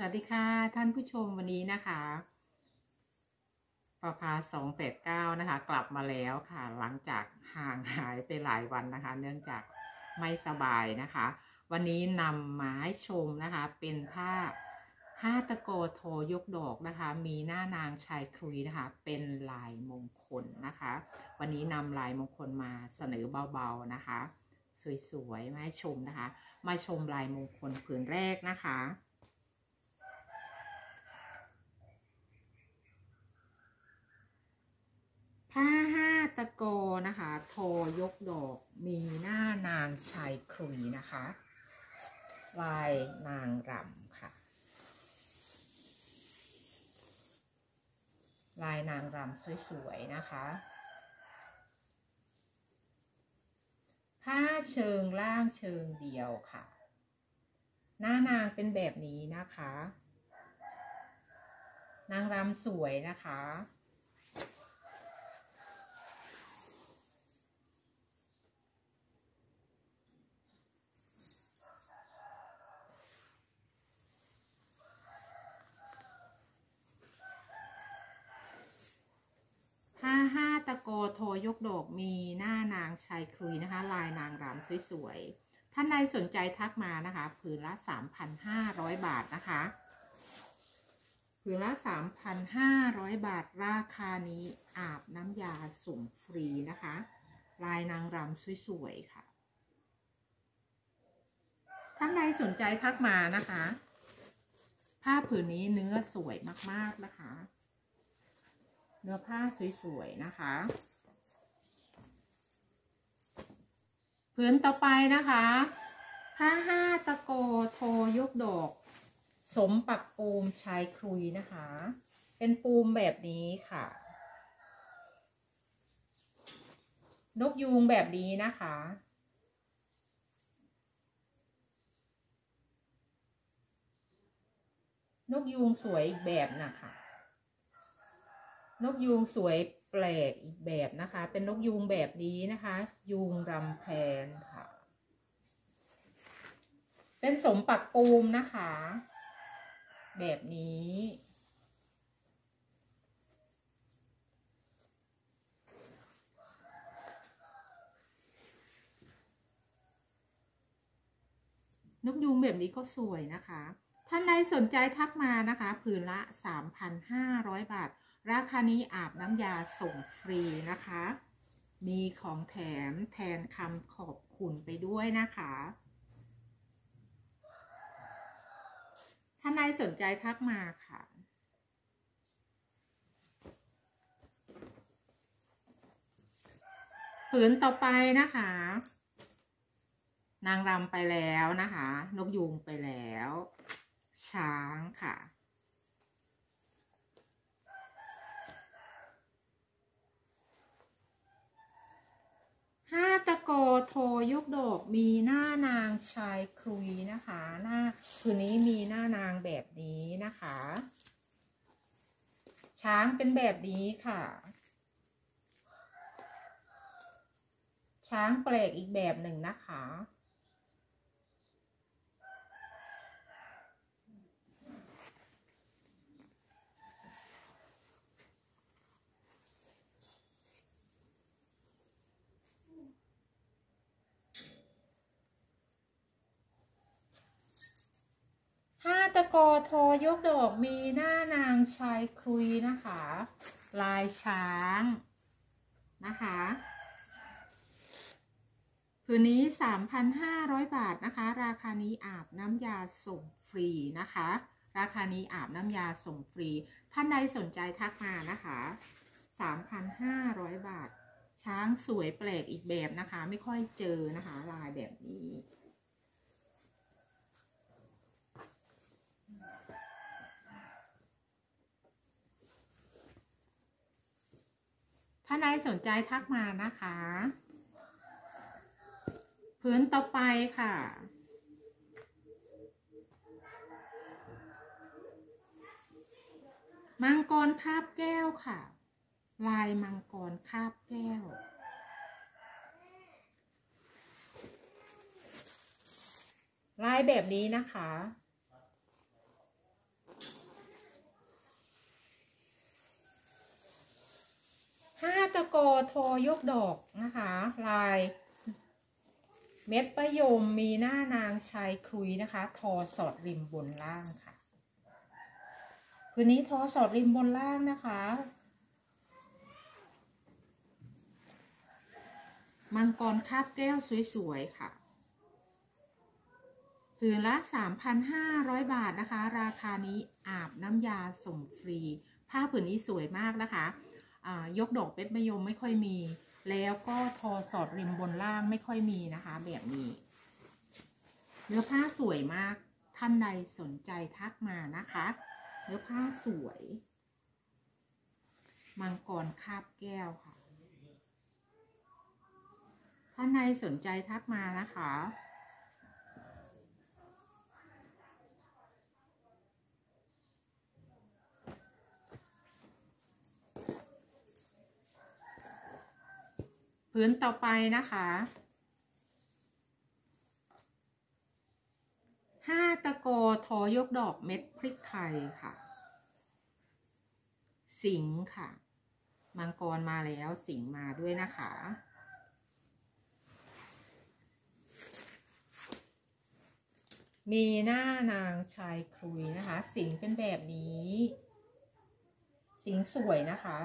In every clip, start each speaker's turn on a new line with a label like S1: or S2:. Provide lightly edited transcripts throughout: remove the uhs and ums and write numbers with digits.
S1: วัสดีค่ะท่านผู้ชมวันนี้นะคะประภา289นะคะกลับมาแล้วค่ะหลังจากห่างหายไปหลายวันนะคะเนื่องจากไม่สบายนะคะวันนี้นำมาให้ชมนะคะเป็นผ้า5 ตะโกโทยกดอกนะคะมีหน้านางชายครุยนะคะเป็นลายมงคลนะคะวันนี้นำลายมงคลมาเสนอเบาๆนะคะสวยๆมาให้ชมนะคะมาชมลายมงคลผืนแรกนะคะผ้า5 ตะโกนะคะโทยกดอกมีหน้านางชายครุยนะคะลายนางรำค่ะลายนางรำสวยๆนะคะผ้าเชิงล่างเชิงเดียวค่ะหน้านางเป็นแบบนี้นะคะนางรำสวยนะคะผ้า5 ตะโกโทยกดอกมีหน้านางชายครุยนะคะลายนางรำสวยๆท่านใดสนใจทักมานะคะผืนละ 3,500 บาทนะคะผืนละ 3,500 บาทราคานี้อาบน้ำยาส่งฟรีนะคะลายนางรำสวยๆค่ะท่านใดสนใจทักมานะคะผ้าผืนนี้เนื้อสวยมากๆนะคะเนื้อผ้าสวยๆนะคะผืนต่อไปนะคะผ้า5 ตะโกโทยกดอกสมปักปูมชายครุยนะคะเป็นปูมแบบนี้ค่ะนกยูงแบบนี้นะคะนกยูงสวยอีกแบบนะคะนกยูงสวยแปลกอีกแบบนะคะเป็นนกยูงแบบนี้นะคะยูงรำแพนค่ะเป็นสมปักปูมนะคะแบบนี้นกยูงแบบนี้ก็สวยนะคะท่านใดสนใจทักมานะคะผืนละ 3,500 บาทราคานี้อาบน้ำยาส่งฟรีนะคะมีของแถมแทนคำขอบคุณไปด้วยนะคะท่านใดสนใจทักมาค่ะผืนต่อไปนะคะนางรำไปแล้วนะคะนกยูงไปแล้วช้างค่ะ5 ตะโกโทยกดอกมีหน้านางชายครุยนะคะหน้าผืนนี้มีหน้านางแบบนี้นะคะช้างเป็นแบบนี้ค่ะช้างแปลกอีกแบบหนึ่งนะคะ5 ตะโกโทยกดอกมีหน้านางชายครุยนะคะลายช้างนะคะผืนนี้ 3,500 บาทนะคะราคานี้อาบน้ำยาส่งฟรีนะคะราคานี้อาบน้ำยาส่งฟรีท่านใดสนใจทักมานะคะ 3,500 บาทช้างสวยแปลกอีกแบบนะคะไม่ค่อยเจอนะคะลายแบบนี้ท่านใดสนใจทักมานะคะผืนต่อไปค่ะมังกรคาบแก้วค่ะลายมังกรคาบแก้วลายแบบนี้นะคะ 5 ตะโกทอยกดอกนะคะลายเม็ดประยมมีหน้านางชายครุยนะคะทอสอดริมบนล่างค่ะคืนนี้ทอสอดริมบนล่างนะคะมังกรคาบแก้วสวยๆค่ะผืนละ 3,500 บาทนะคะราคานี้อาบน้ำยาส่งฟรีผ้าผืนนี้สวยมากนะคะยกดอกเป็ดมะยมไม่ค่อยมีแล้วก็ทอสอดริมบนล่างไม่ค่อยมีนะคะแบบนี้เนื้อผ้าสวยมากท่านใดสนใจทักมานะคะเนื้อผ้าสวยมังกรคาบแก้วค่ะท่านใดสนใจทักมานะคะผืนต่อไปนะคะ5 ตะโกทอยกดอกเม็ดพริกไทยค่ะสิงห์ค่ะมังกรมาแล้วสิงห์มาด้วยนะคะมีหน้านางชายครุยนะคะสิงห์เป็นแบบนี้สิงห์สวยนะคะ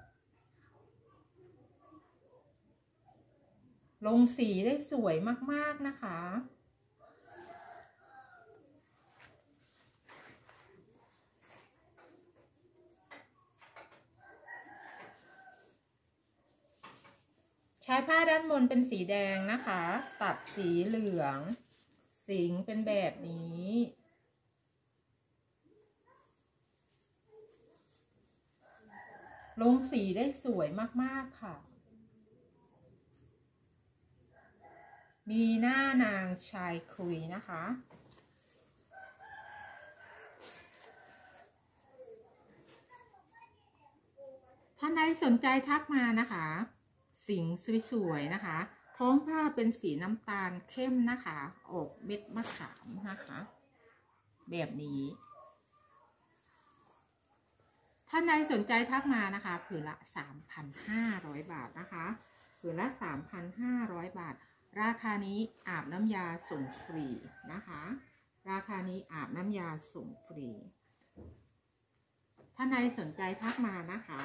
S1: ลงสีได้สวยมากๆนะคะใช้ผ้าด้านบนเป็นสีแดงนะคะตัดสีเหลืองสิงห์เป็นแบบนี้ลงสีได้สวยมากๆค่ะมีหน้านางชายครุยนะคะท่านใดสนใจทักมานะคะสิงห์สวยๆนะคะท้องผ้าเป็นสีน้ำตาลเข้มนะคะออกเม็ดมะขามนะคะแบบนี้ท่านใดสนใจทักมานะคะผืนละ 3,500 บาทนะคะผืนละ 3,500 บาทราคานี้อาบน้ำยาส่งฟรีนะคะราคานี้อาบน้ำยาส่งฟรีท่านใดสนใจทักมานะคะ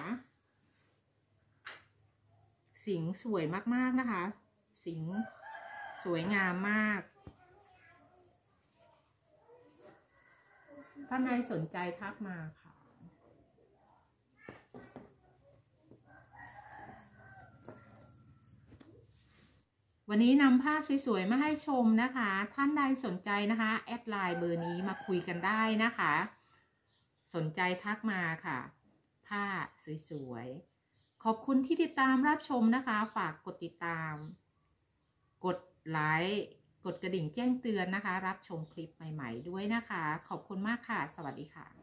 S1: สิงห์สวยมากๆนะคะสิงห์สวยงามมากท่านใดสนใจทักมาค่ะวันนี้นำผ้าสวยๆมาให้ชมนะคะท่านใดสนใจนะคะแอดไลน์เบอร์นี้มาคุยกันได้นะคะสนใจทักมาค่ะผ้าสวยๆขอบคุณที่ติดตามรับชมนะคะฝากกดติดตามกดไลค์กดกระดิ่งแจ้งเตือนนะคะรับชมคลิปใหม่ๆด้วยนะคะขอบคุณมากค่ะสวัสดีค่ะ